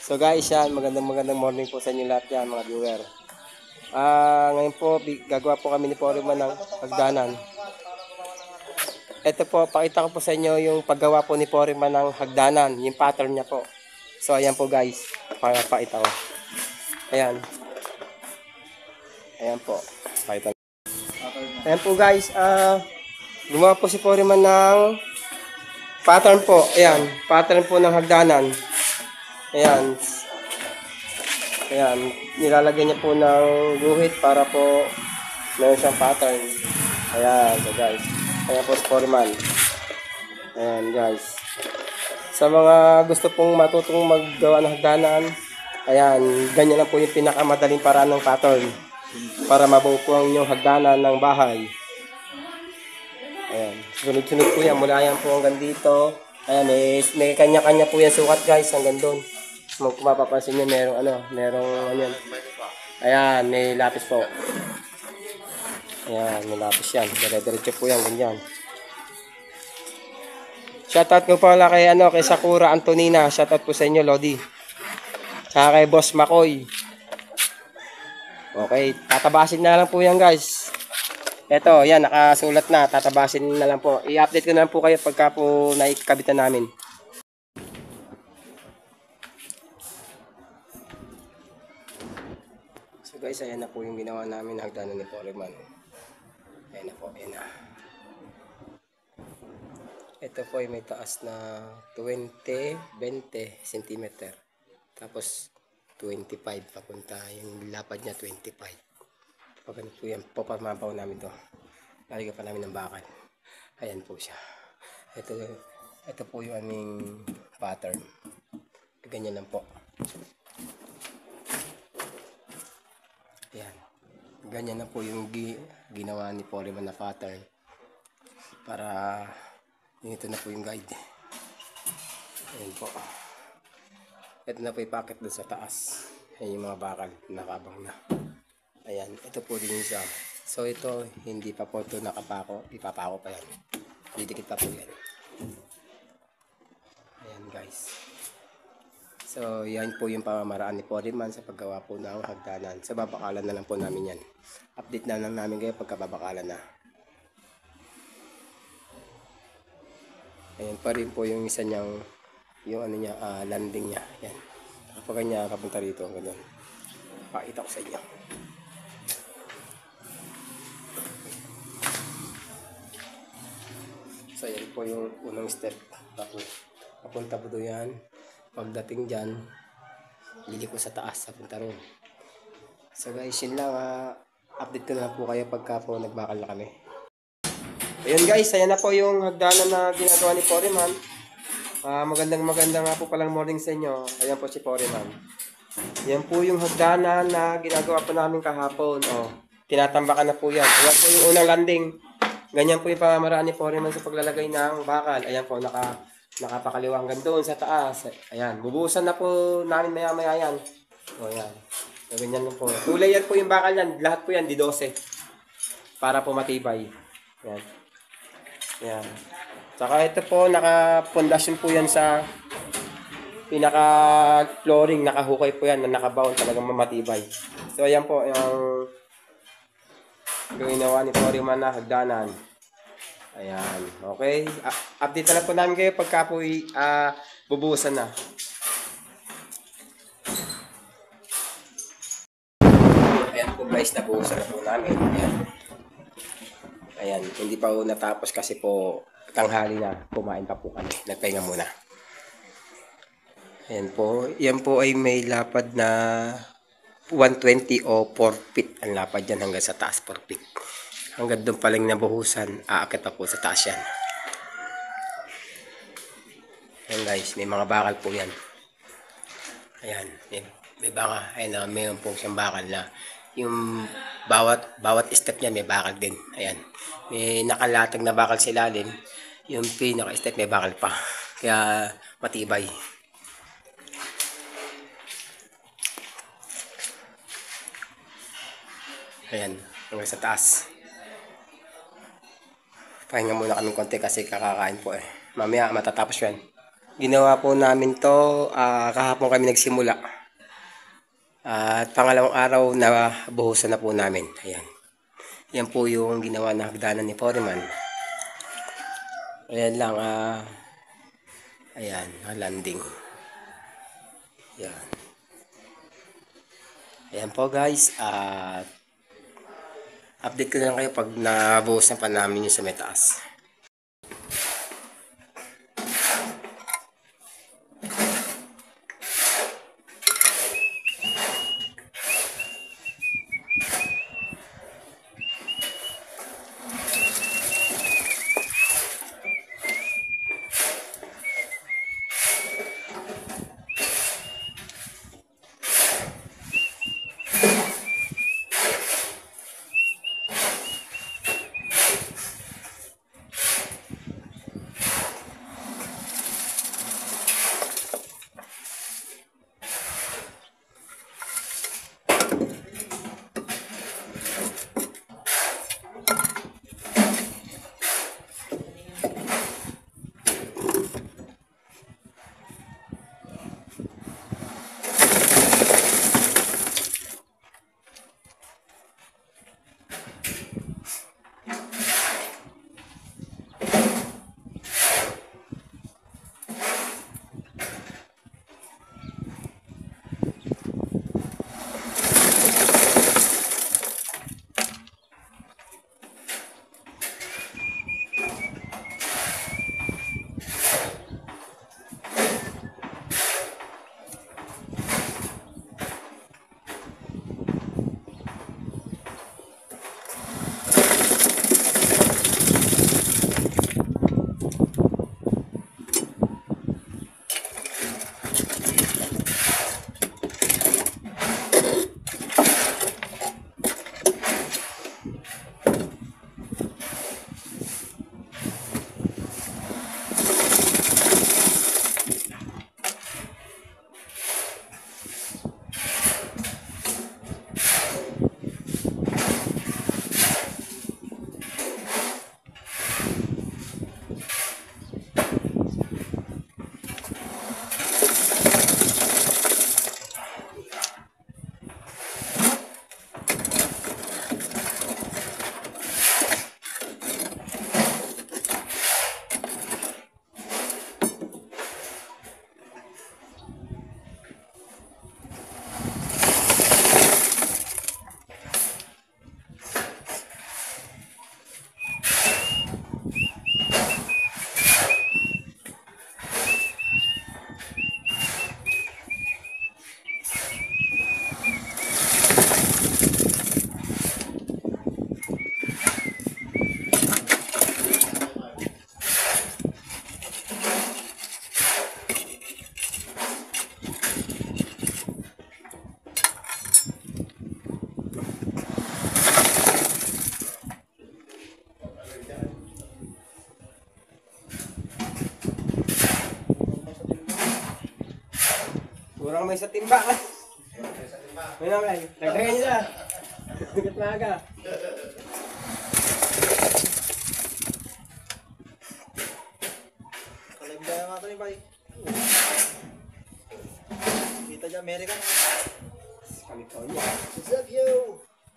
So guys, yan, magandang morning po sa inyo lahat yan, mga viewer. Ngayon po, gagawa po kami ni Foreman ng hagdanan. Ito po, pakita ko po sa inyo yung paggawa po ni Foreman ng hagdanan, yung pattern niya po. So ayan po guys, pakita ko. Ayan. Ayan po, pakita. Ayan po guys, gumawa po si Foreman ng pattern po. Ayan, pattern po ng hagdanan. Ayan. Ayan, nilalagyan niya po ng guhit para po meron siyang pattern. Ayan, so guys. Ayan po si Foreman. Ayan guys. Sa mga gusto pong matutong maggawa ng hagdanan, ayan, ganyan lang po yung pinakamadaling paraan ng pattern para mabuo po ang inyong hagdanan ng bahay. Ayan, sunod-sunod po yan. Mula yan po hanggang dito. Ayan, may kanya-kanya po yan sukat guys hanggang doon. Kung mapapansin nyo, merong yan. Ayan, may lapis po. Ayan, may lapis yan. Dire-diretso po yan, ganyan. Shoutout ko pala kay, kay Sakura Antonina. Shoutout po sa inyo, Lodi. Saka kay Boss Makoy. Okay, tatabasin na lang po yan, guys. Eto, yan, nakasulat na. Tatabasin na lang po. I-update ko na lang po kayo pagka po naikabitan namin. So guys, ayan na po yung ginawa namin hagdanan ni Foreman. Ayan na po, ayan na. Ito po ay may taas na 20 cm. Tapos 25 papunta. Yung lapad niya 25. Pag ano po yan, papamabaw namin to. Lalagyan pa namin ng bakal. Ayan po siya. Ito po yung aming pattern. Ganyan lang po. Ayan. Ganyan na po yung ginawa ni Foreman na pattern. Para ito na po yung guide. Ayan po. Ito na po ipakit doon sa taas. Ayan yung mga bakal. Nakabang na. Ayan. Ito po din siya. So ito, hindi pa po ito nakapako. Ipapako pa yan. Didikit pa po yan. Ayan guys. So, yan po yung pamamaraan ni Foreman sa paggawa po ng hagdanan. Sa babakalan na lang po namin yan. Update na lang namin kayo pagka babakalan na. Ayan pa rin po yung isa niyang, yung landing niya. Ayan. Kapag kanya kapunta rito, ganun. Pakita ko sa inyo. So, yan po yung unang step. Tapos, papunta po doon yan. Pagdating dyan, bili ko sa taas, sa punta ron. So guys, yun lang. Update ko na lang po kayo pagka po nagbakal na kami. Ayun guys, ayan na po yung hagdanan na ginagawa ni Foreman. Magandang nga po palang morning sa inyo. Ayan po si Foreman. Yan po yung hagdanan na ginagawa po namin kahapon. Tinatambakan na po yan. Ayan po yung unang landing. Ganyan po yung pamamaraan ni Foreman sa paglalagay ng bakal. Ayan po, nakapakaliwa hanggang doon sa taas. Ayan, bubuhusan na po namin maya-maya yan. Ayan. So, ganyan lang po. Kulay yan po yung bakal yan. Lahat po yan, di 12. Para po matibay. Ayan. Ayan. Saka ito po, naka-pondasyon po yan sa pinaka-flooring. Nakahukay po yan, na nakabound talagang mamatibay. So, ayan po, yung ginawa ni Foreman na hagdanan. Ayan, okay. Update na lang po namin kayo pagka po bubuhusan na. Ayan po guys, nabuhusan na po namin. Ayan. Ayan, hindi pa po natapos kasi po tanghali na. Kumain pa po kami. Nagpahinga muna. Ayan po. Yan po ay may lapad na 120 o 4 feet. Ang lapad yan hanggang sa taas 4 feet. Hanggang doon palang nabuhusan, aakit pa po sa taas yan. Ayan guys, may mga bakal po yan. Ayan, may bakal. Ayan, mayroon po siyang bakal na yung bawat step niya may bakal din. Ayan, may nakalatag na bakal sa ilalim. Yung pinaka-step may bakal pa. Kaya matibay. Ayan, hanggang sa taas. Pahinga muna kami konti kasi kakakain po eh. Mamaya matatapos yan. Ginawa po namin to, kahapon kami nagsimula. At pangalawang araw na buhusan na po namin. Ayan. Yan po yung ginawa na hagdanan ni Foreman. Ayan lang, ayan, landing. Ayan. Ayan po guys, update ko na lang kayo pag nabuhusan pa namin yung sa may taas. Kurang may sa timba. May naman lang. Nagtagay nyo na. Bigat na aga. Kalagda nga ito ni Bay. Kita dyan, American. California. What's up, you?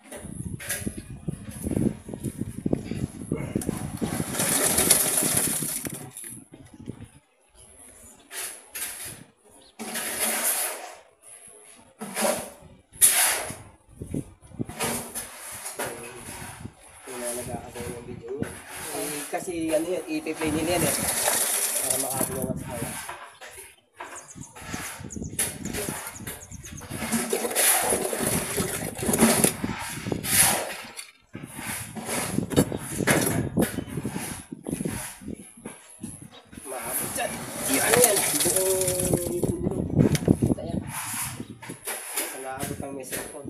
Nag-aagaw ng video niya. Kasi ano yan, i-play nila yan eh. Para makagawa ng kaya. Maabot dyan. Ano yan? Buong ayan. Naabot ang may cellphone.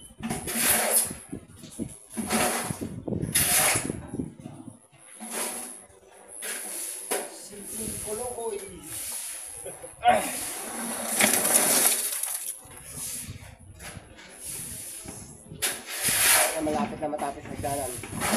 Malapit na matapos hagdanan.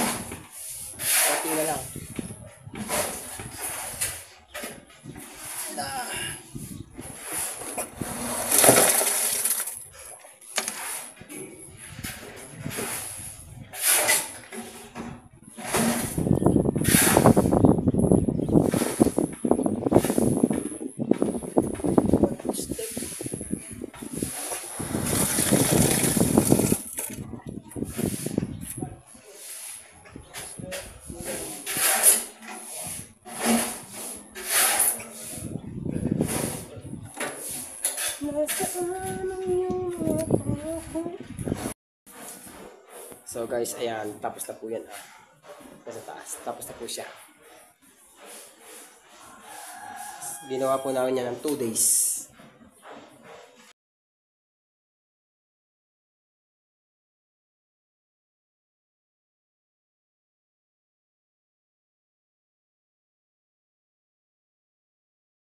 Okay na lang. So guys, ayan, tapos na po yan. Nasa taas, tapos na po siya. Ginawa po namin yan ng 2 days.